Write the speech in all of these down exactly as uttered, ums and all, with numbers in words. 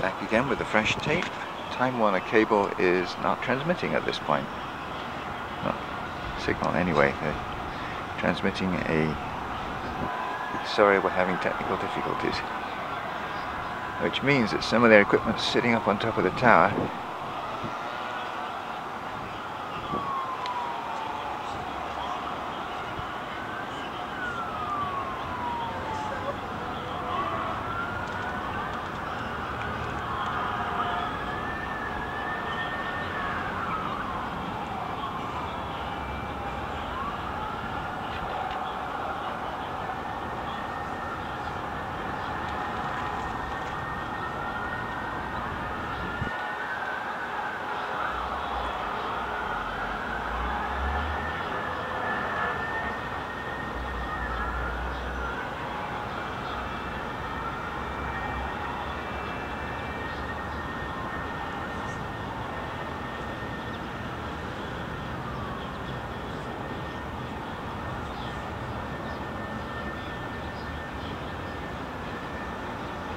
Back again with the fresh tape. Time Warner cable is not transmitting at this point. Not signal anyway. They're transmitting a... Sorry, we're having technical difficulties. Which means that some of their equipment's sitting up on top of the tower.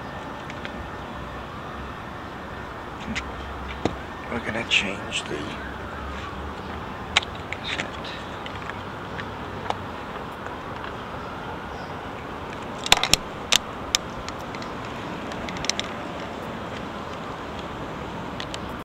We're going to change the